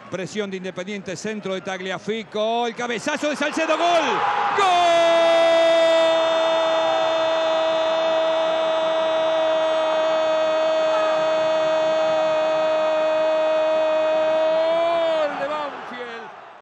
Presión de Independiente, centro de Tagliafico, el cabezazo de Salcedo, ¡gol! ¡Gol!